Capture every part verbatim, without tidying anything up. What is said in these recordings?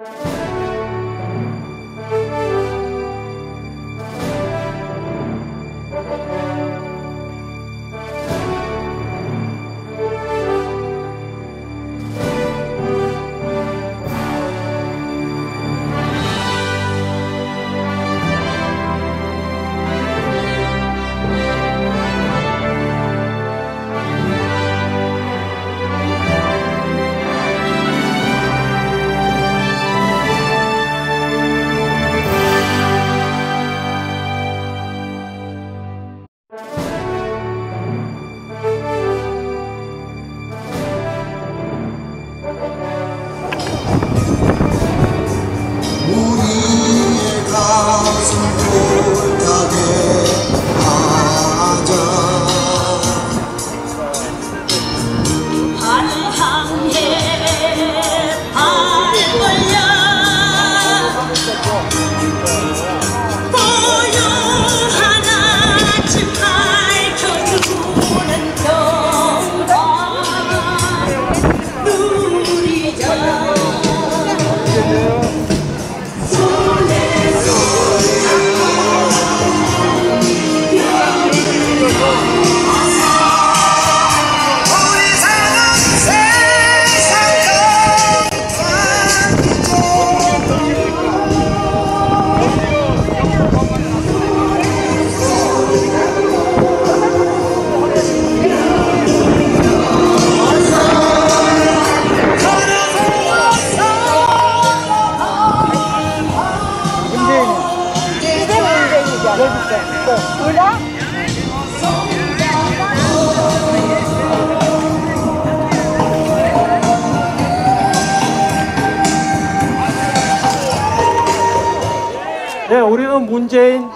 네, 우리는 문재인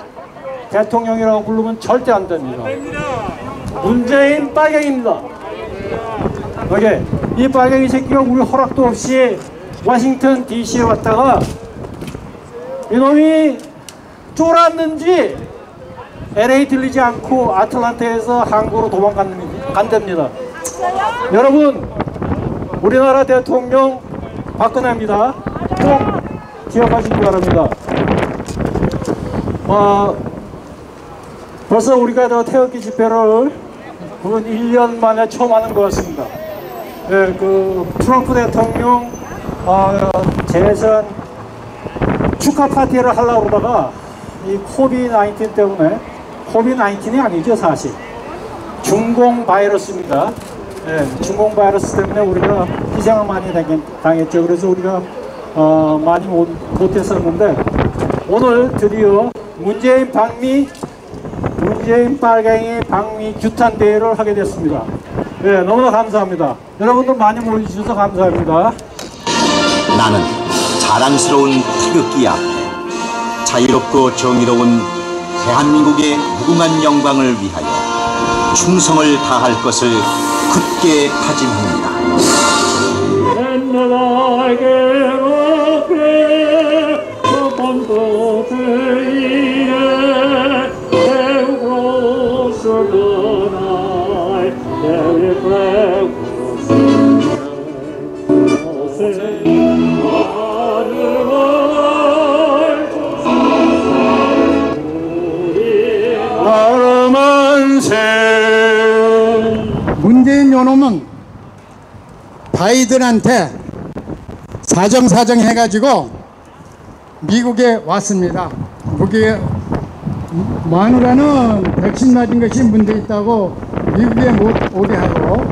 대통령이라고 부르면 절대 안 됩니다. 문재인 빨갱입니다. 오케이. 이 빨갱이 새끼가 우리 허락도 없이 워싱턴 디씨에 왔다가 이놈이 쫄았는지 엘에이 들리지 않고 아틀란타에서 한국으로 도망간답니다. 여러분, 우리나라 대통령 박근혜입니다. 꼭 기억하시기 바랍니다. 어, 벌써 우리가 더 태극기 집회를 그 일 년 만에 처음 하는 것 같습니다. 예, 그 트럼프 대통령 어, 재선 축하 파티를 하려고 그러다가 이 코비드 나인틴 때문에, 코비드 나인틴이 아니죠 사실, 중공 바이러스입니다. 예, 중공 바이러스 때문에 우리가 희생을 많이 당했죠. 그래서 우리가 어, 많이 못, 못했었는데 오늘 드디어 문재인 방미, 문재인 빨갱이 방미 규탄 대회를 하게 됐습니다. 예, 너무나 감사합니다. 여러분들 많이 모여주셔서 감사합니다. 나는 자랑스러운 태극기 앞에 자유롭고 정의로운 대한민국의 무궁한 영광을 위하여 충성을 다할 것을 굳게 다짐합니다. 문재인 요놈은 바이든한테 사정사정 해가지고 미국에 왔습니다. 거기에 마누라는 백신 맞은 것이 문제 있다고 미국에 못 오게 하고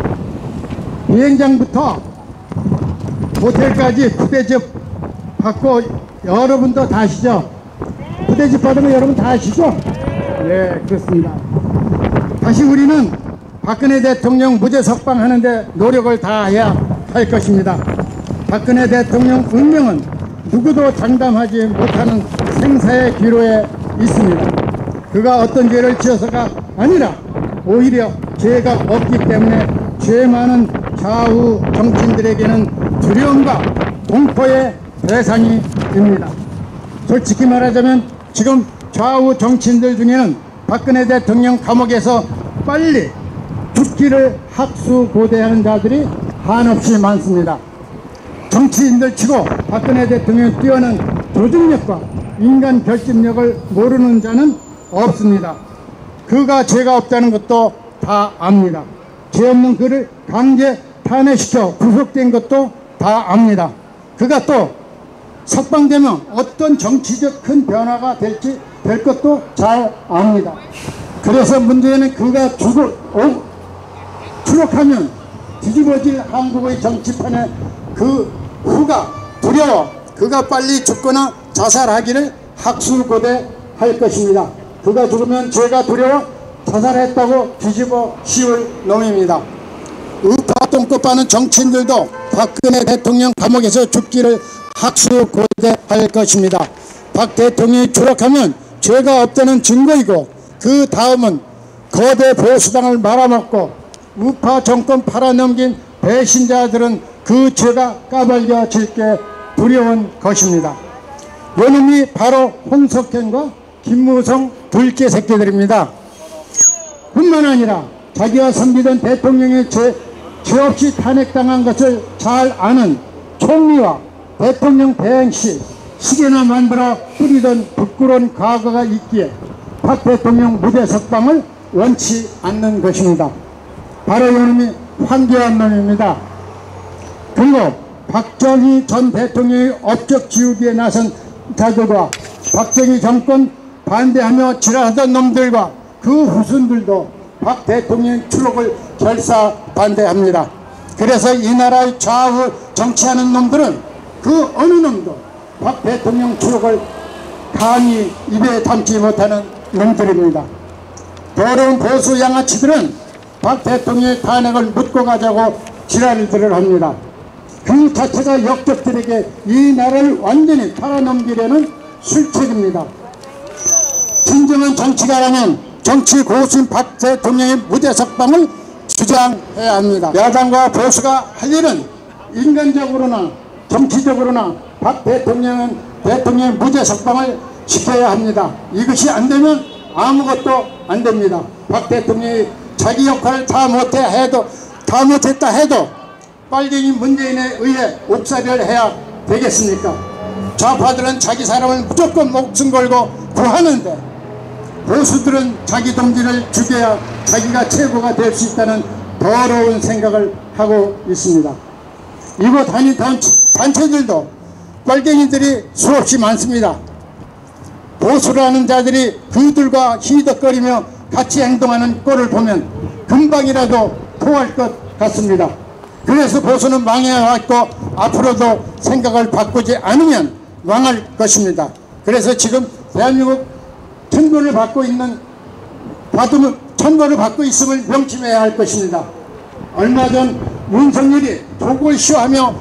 비행장부터 호텔까지 푸대접 받고, 여러분도 다 아시죠? 푸대접 받으면 여러분 다 아시죠? 네, 그렇습니다. 다시 우리는 박근혜 대통령 무죄 석방하는데 노력을 다해야 할 것입니다. 박근혜 대통령 운명은 누구도 장담하지 못하는 생사의 기로에 있습니다. 그가 어떤 죄를 지어서가 아니라 오히려 죄가 없기 때문에 죄 많은 좌우 정치인들에게는 두려움과 공포의 대상이 됩니다. 솔직히 말하자면 지금 좌우 정치인들 중에는 박근혜 대통령 감옥에서 빨리 죽기를 학수고대하는 자들이 한없이 많습니다. 정치인들 치고 박근혜 대통령의 뛰어난 조직력과 인간 결집력을 모르는 자는 없습니다. 그가 죄가 없다는 것도 다 압니다. 죄 없는 그를 강제 탄핵시켜 구속된 것도 다 압니다. 그가 또 석방되면 어떤 정치적 큰 변화가 될지 될 것도 잘 압니다. 그래서 문제는 그가 죽을 어, 추록하면 뒤집어질 한국의 정치판에 그 후가 두려워 그가 빨리 죽거나 자살하기를 학수고대할 것입니다. 그가 죽으면 죄가 두려워 자살했다고 뒤집어 씌울 놈입니다. 우파 똥꼬빠는 정치인들도 박근혜 대통령 감옥에서 죽기를 학수고대할 것입니다. 박 대통령이 추록하면 죄가 없다는 증거이고 그 다음은 거대 보수당을 말아먹고 우파 정권 팔아넘긴 배신자들은 그 죄가 까발려질 게 두려운 것입니다. 요놈이 바로 홍석현과 김무성 둘째 새끼들입니다. 뿐만 아니라 자기와 선비던 대통령의 죄, 죄 없이 탄핵당한 것을 잘 아는 총리와 대통령 대행 시 시계나 만들어 뿌리던 부끄러운 과거가 있기에 박 대통령 무죄 석방을 원치 않는 것입니다. 바로 이놈이 황교안 놈입니다. 그리고 박정희 전 대통령의 업적 지우기에 나선 자들과 박정희 정권 반대하며 지랄하던 놈들과 그 후손들도 박 대통령의 추록을 결사 반대합니다. 그래서 이 나라의 좌우 정치하는 놈들은 그 어느 놈도 박 대통령 추록을 감히 입에 담지 못하는 놈들입니다. 더러운 보수 양아치들은 박 대통령의 탄핵을 묻고 가자고 지랄들을 합니다. 그 자체가 역적들에게 이 나라를 완전히 팔아넘기려는 술책입니다. 진정한 정치가라면 정치 고수인 박 대통령의 무죄 석방을 주장해야 합니다. 야당과 보수가 할 일은 인간적으로나 정치적으로나 박 대통령은 대통령의 무죄 석방을 시켜야 합니다. 이것이 안 되면 아무것도 안 됩니다. 박 대통령이 자기 역할을 다 못해 해도 다 못했다 해도 빨갱이 문재인에 의해 옥살이를 해야 되겠습니까? 좌파들은 자기 사람을 무조건 목숨 걸고 구하는데 보수들은 자기 동지를 죽여야 자기가 최고가 될 수 있다는 더러운 생각을 하고 있습니다. 이곳 단위 단체들도 빨갱이들이 수없이 많습니다. 보수라는 자들이 그들과 희덕거리며 같이 행동하는 꼴을 보면 금방이라도 토할 것 같습니다. 그래서 보수는 망해왔고 앞으로도 생각을 바꾸지 않으면 망할 것입니다. 그래서 지금 대한민국 천벌을 받고 있는 받으면 천벌을 받고 있음을 명심해야 할 것입니다. 얼마 전 윤석열이 독을 시하며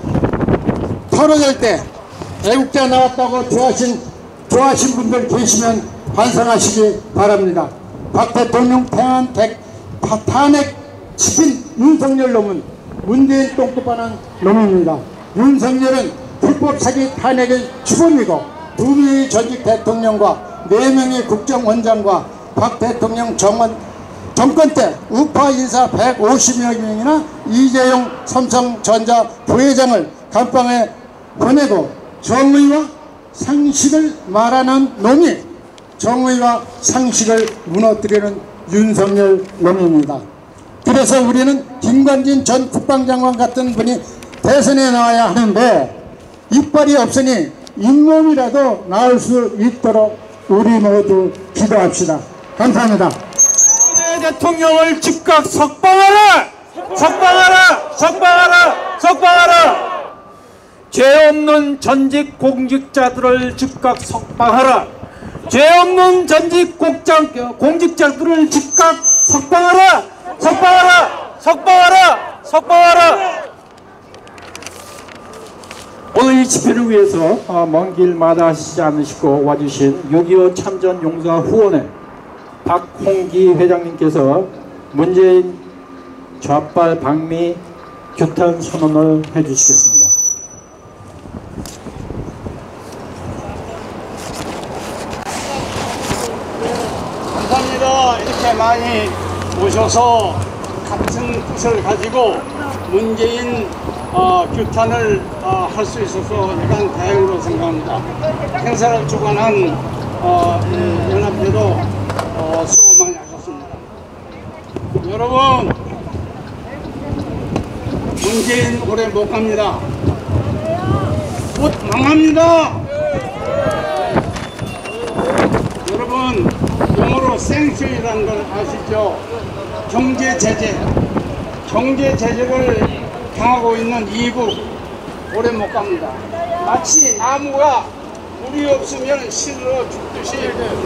털어낼 때 애국자 나왔다고 좋아하신, 좋아하신 분들 계시면 반성하시기 바랍니다. 박 대통령 탄핵, 탄핵 시킨 윤석열 놈은 문재인 똥꼬빠는 놈입니다. 윤석열은 불법 사기 탄핵의 주범이고 두 명의 전직 대통령과 네 명의 국정원장과 박 대통령 정원, 정권 때 우파 인사 백오십여 명이나 이재용 삼성전자 부회장을 감방에 보내고 정의와 상식을 말하는 놈이 정의와 상식을 무너뜨리는 윤석열 놈입니다. 그래서 우리는 김관진 전 국방장관 같은 분이 대선에 나와야 하는데 이빨이 없으니 잇몸이라도 나올 수 있도록 우리 모두 기도합시다. 감사합니다. 대통령을 즉각 석방하라! 석방하라! 석방하라! 석방하라! 죄 없는 전직 공직자들을 즉각 석방하라! 죄 없는 전직 공장, 공직자들을 즉각 석방하라! 석방하라! 석방하라! 석방하라! 오늘 이 집회를 위해서 먼 길 마다하시지 않으시고 와주신 육이오 참전 용사 후원회 박홍기 회장님께서 문재인 좌빨 방미 규탄 선언을 해주시겠습니다. 감사합니다. 이렇게 많이 오셔서 같은 뜻을 가지고 문재인 어, 규탄을 어, 할 수 있어서 약간 다행으로 생각합니다. 행사를 주관한 어, 이 연합회도 어, 수고 많이 하셨습니다. 여러분, 문재인 오래 못 갑니다. 곧 망합니다. 여러분, 영어로 생쇼이라는 걸 아시죠? 경제 제재, 경제 제재를 당하고 있는 이북 오래 못 갑니다. 마치 나무가 물이 없으면 시들어 죽듯이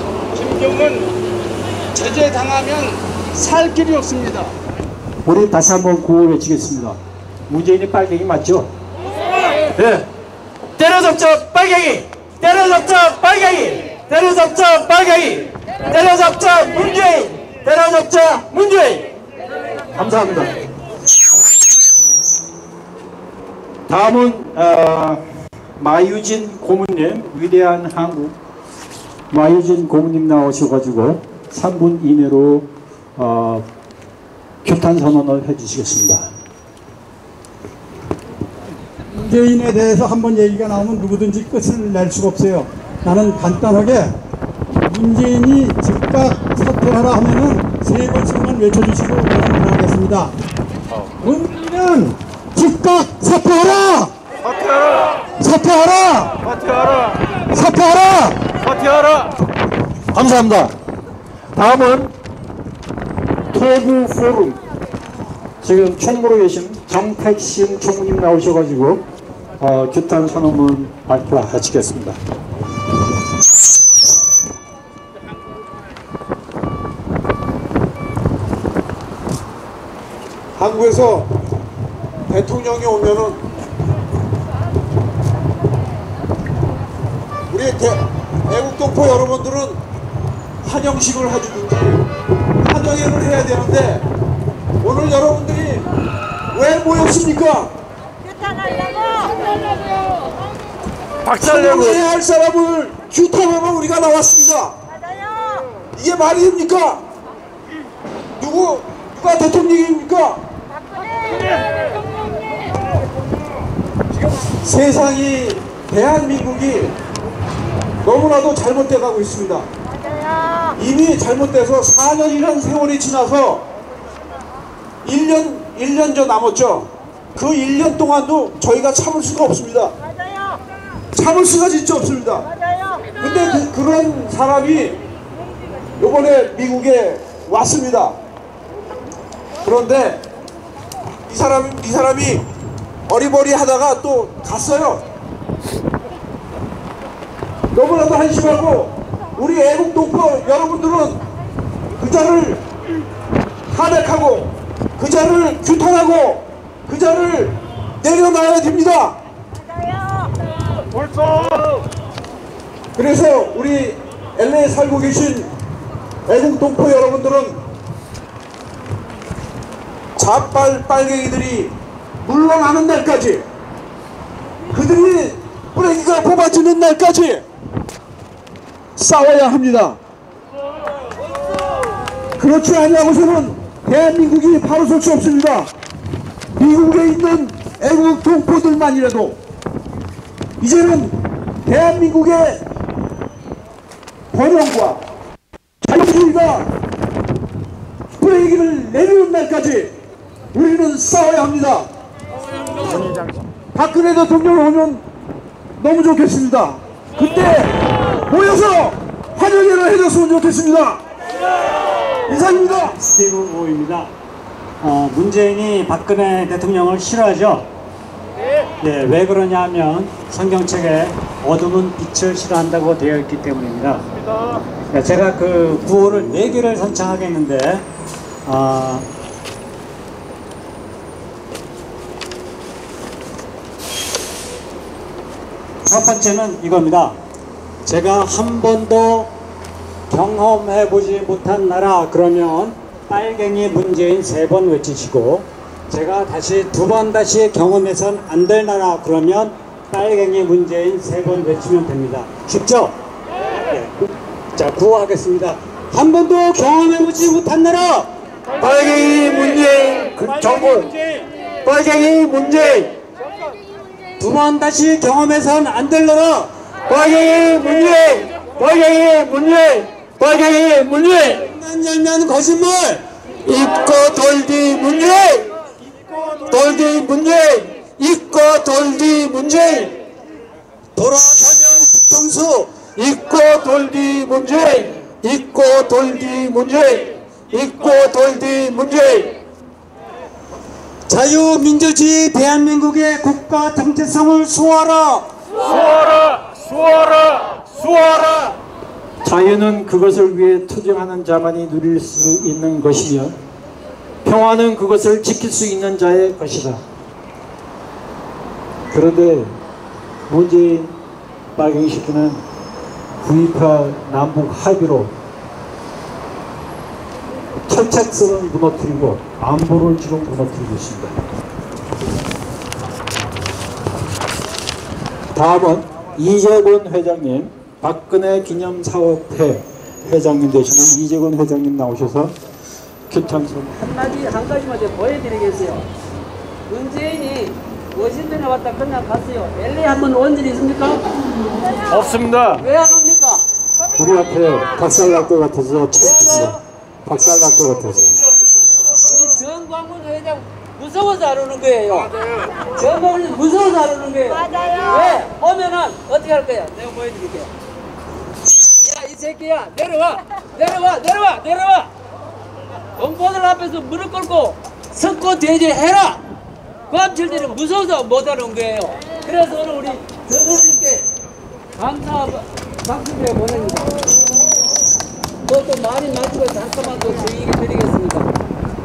김경은 제재 당하면 살 길이 없습니다. 우리 다시 한번 구호 외치겠습니다. 문재인이 빨갱이 맞죠? 네. 때려잡자 빨갱이! 때려잡자 빨갱이! 때려잡자 빨갱이! 때려잡자 문재인! 때려잡자 문재인! 감사합니다. 다음은 어, 마유진 고문님, 위대한 한국 마유진 고문님 나오셔가지고 삼 분 이내로 어, 규탄 선언을 해주시겠습니다. 문재인에 대해서 한번 얘기가 나오면 누구든지 끝을 낼 수가 없어요. 나는 간단하게 문재인이 즉각 사퇴하라 하면은 세 번씩만 외쳐주시고 넘어가겠습니다. 문재인은 즉각 사퇴하라! 사퇴하라! 사퇴하라! 사퇴하라! 사퇴하라! 사퇴하라! 감사합니다. 다음은 토부 포럼, 지금 총무로 계신 정택신 총무님 나오셔가지고 어, 규탄 선언문 발표하시겠습니다. 한국에서 대통령이 오면은 우리 애국동포 여러분들은 환영식을 해주든지 환영회를 해야 되는데 오늘 여러분들이 왜 모였습니까? 박살내고 환영해야 할 사람을 규탄하러 우리가 나왔습니다. 이게 말이 됩니까? 누구 누가 대통령입니까? 세상이, 대한민국이 너무나도 잘못돼 가고 있습니다. 이미 잘못돼서 사 년이라는 세월이 지나서 일 년, 일 년 전 남았죠. 그 일 년 동안도 저희가 참을 수가 없습니다. 참을 수가 진짜 없습니다. 근데 그, 그런 사람이 이번에 미국에 왔습니다. 그런데 이 사람, 이 사람이 어리버리 하다가 또 갔어요. 너무나도 한심하고 우리 애국동포 여러분들은 그 자를 탄핵하고 그 자를 규탄하고 그 자를 내려놔야 됩니다. 그래서 우리 엘에이에 살고 계신 애국동포 여러분들은 자빨 빨갱이들이 물러나는 날까지, 그들이 뿌레기가 뽑아지는 날까지 싸워야 합니다. 그렇지 않냐고서는 대한민국이 바로 설 수 없습니다. 미국에 있는 애국 동포들만이라도 이제는 대한민국의 번영과 자유주의가 뿌레기를 내리는 날까지 우리는 싸워야 합니다. 박근혜 대통령 오면 너무 좋겠습니다. 그때 모여서 환영회를 해줬으면 좋겠습니다. 이상입니다. 스티브 오입니다. 어, 문재인이 박근혜 대통령을 싫어하죠? 예, 왜 그러냐면 성경책에 어둠은 빛을 싫어한다고 되어 있기 때문입니다. 예, 제가 그 구호를 네 개를 선창하겠는데 어, 첫 번째는 이겁니다. 제가 한 번도 경험해보지 못한 나라 그러면 빨갱이 문재인 세 번 외치시고, 제가 다시 두 번 다시 경험해선 안 될 나라 그러면 빨갱이 문재인 세 번 외치면 됩니다. 쉽죠? 네. 자, 구호하겠습니다. 한 번도 경험해보지 못한 나라 빨갱이 문재인 그 정권, 빨갱이 문재인 두 번 다시 경험해선 안 될 너라. 빨갱이 문재인! 빨갱이 문재인! 빨갱이 문재인! 만 열면 거짓말. 입고 돌기 문재인! 돌기 문재인! 입고 돌기 문재인! 돌아가면 뒤통수. 입고 돌기 문재인! 입고 돌기 문재인! 입고 돌기 문재인! 자유민주주의 대한민국의 국가 정체성을 수호하라. 수호하라! 수호하라! 수호하라! 자유는 그것을 위해 투쟁하는 자만이 누릴 수 있는 것이며 평화는 그것을 지킬 수 있는 자의 것이다. 그런데 문재인 빨갱이 시키는 구이파 남북 합의로 철책선을 무너뜨리고 안보를 지금 무너뜨리고 있습니다. 다음은 이재권 회장님, 박근혜 기념사업회 회장님 되시는 이재권 회장님 나오셔서 규탄성 한마디 한 가지만 더 보여드리겠어요. 문재인이 워싱턴에 왔다 그냥 갔어요. 엘에이 한번 온 일 있습니까? 없습니다. 왜 안 옵니까? 우리 앞에 박살날 것 같아서 참습니다. 박살날 것 같아서. 우리 정광훈 회장 무서워서 안 오는 거예요. 정광훈이 무서워서 안 오는 거예요. 왜? 오면은 어떻게 할 거야? 내가 보여드릴게요. 야, 이 새끼야, 내려와, 내려와, 내려와, 내려와. 동포들 앞에서 무릎 꿇고 석고 대제해라. 그 암칠들이 무서워서 못 하는 거예요. 그래서 오늘 우리 정원님께 감사 박수를 보냅니다. 그것도 말이 맞추고 잠깐만 더 얘기 드리겠습니다.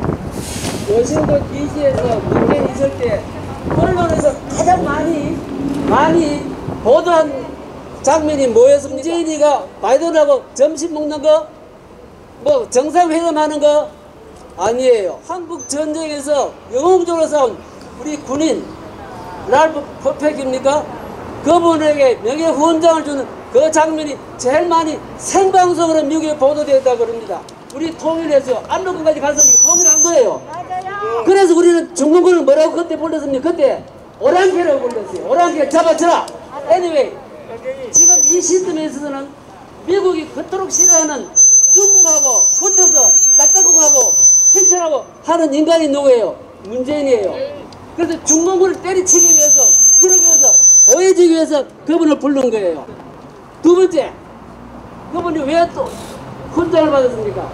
워싱턴 디씨에서 문재인 있을 때 언론에서 가장 많이 많이 보도한 장면이 뭐였습니까? 문재인이가 바이든하고 점심 먹는 거, 뭐 정상회담하는 거 아니에요. 한국 전쟁에서 영웅적으로 싸운 우리 군인 랄프 퍼펙입니까? 그분에게 명예후원장을 주는 그 장면이 제일 많이 생방송으로 미국에 보도되었다고 그럽니다. 우리 통일해서 안로군까지 갔으니까 통일한 거예요. 맞아요. 그래서 우리는 중국군을 뭐라고 그때 불렀습니까? 그때 오랑캐라고 불렀어요. 오랑캐 잡아쳐라. anyway, 지금 이 시스템에서는 미국이 그토록 싫어하는 중국하고 붙어서 딱딱하고 힘들하고 하는 인간이 누구예요? 문재인이에요. 그래서 중국군을 때리치기 위해서, 키우기 위해서, 보여주기 위해서 그분을 부른 거예요. 두 번째, 그분이 왜 또 훈장을 받았습니까?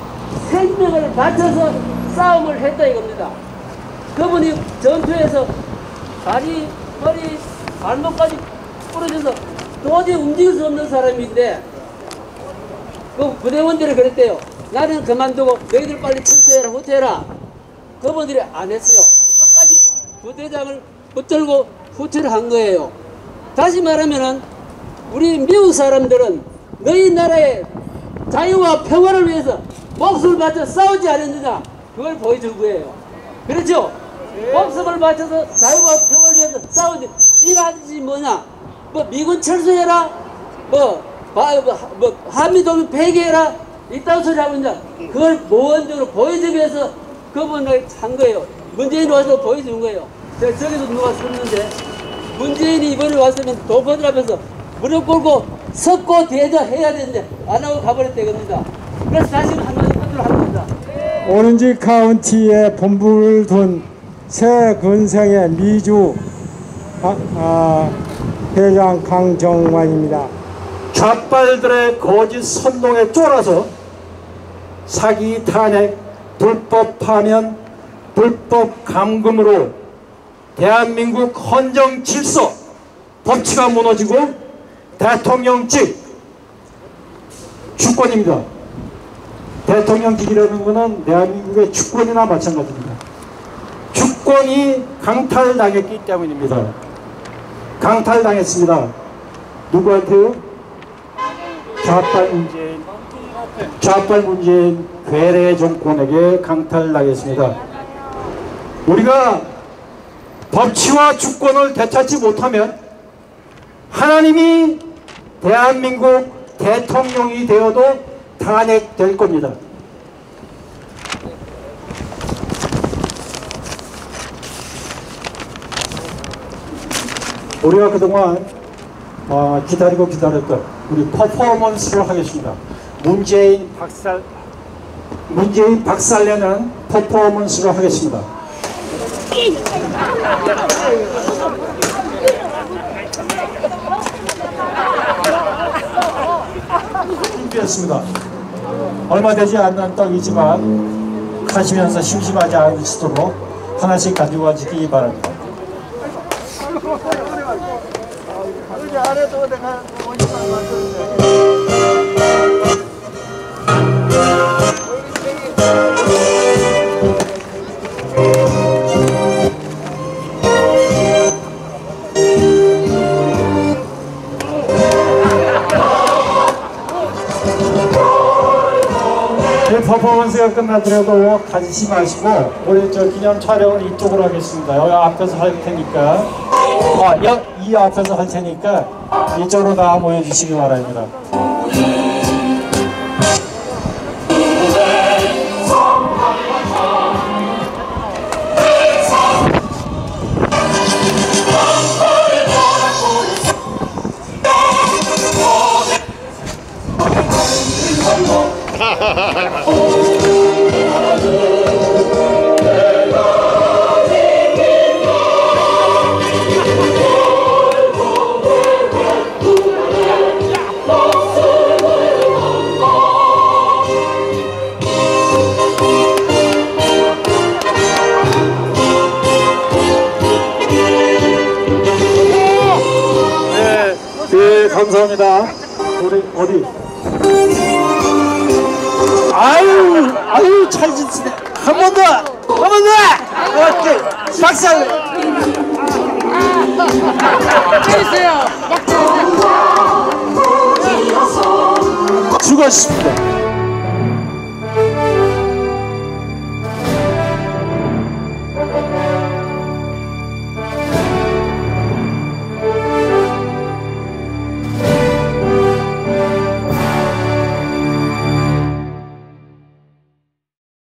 생명을 바쳐서 싸움을 했다 이겁니다. 그분이 전투에서 다리, 머리, 발목까지 부러져서 도저히 움직일 수 없는 사람인데 그 부대원들이 그랬대요. 나는 그만두고 너희들 빨리 출퇴해라, 후퇴해라. 그분들이 안 했어요. 끝까지 부대장을 붙들고 후퇴를 한 거예요. 다시 말하면은 우리 미국 사람들은 너희 나라의 자유와 평화를 위해서 목숨을 바쳐 싸우지 않았느냐, 그걸 보여준 거예요. 그렇죠? 네. 목숨을 바쳐서 자유와 평화를 위해서 싸우지. 네가 하는 짓이 뭐냐? 뭐 미군 철수해라, 뭐, 바, 뭐, 뭐 한미동맹 폐기해라, 이딴 소리 하고 있냐? 그걸 모범적으로 보여주기 위해서 그분을 한 거예요. 문재인이 와서 보여준 거예요. 제가 저기서 누가 썼는데 문재인이 이번에 왔으면 동포들 앞에서 무릎 꿇고 석고 대저해야 되는데 안 하고 가버렸대 겁니다. 그래서 다시 한마디 끝으로 한 겁니다. 오렌지 카운티에 본부를 둔 새 근생의 미주 아, 아, 회장 강정환입니다. 좌빨들의 거짓 선동에 쫄아서 사기, 탄핵, 불법 파면, 불법 감금으로 대한민국 헌정 질서, 법치가 무너지고 대통령직, 주권입니다. 대통령직이라는 것은 대한민국의 주권이나 마찬가지입니다. 주권이 강탈당했기 때문입니다. 강탈당했습니다. 누구한테요? 좌빨 문재인, 좌빨 문재인 괴뢰 정권에게 강탈당했습니다. 우리가 법치와 주권을 되찾지 못하면 하나님이 대한민국 대통령이 되어도 탄핵될 겁니다. 우리가 그동안 어, 기다리고 기다렸던 우리 퍼포먼스를 하겠습니다. 문재인 박살 문재인 박살내는 퍼포먼스를 하겠습니다. 준비했습니다. 얼마 되지 않는 떡이지만 하시면서 심심하지 않으시도록 하나씩 가지고 가시기 바랍니다. 퍼포먼스가 끝나더라도 가지지 마시고 우리 저 기념 촬영을 이쪽으로 하겠습니다. 여기 앞에서 할 테니까 아, 여, 이 앞에서 할 테니까 이쪽으로 다 모여주시기 바랍니다. 네, 감사합니다. 우리 어디? 아유, 아유, 잘 짓네. 한 번 더, 한 번 더. 오케이, 박살. 쳐주세요. 막 쳐주세요. 죽었습니다.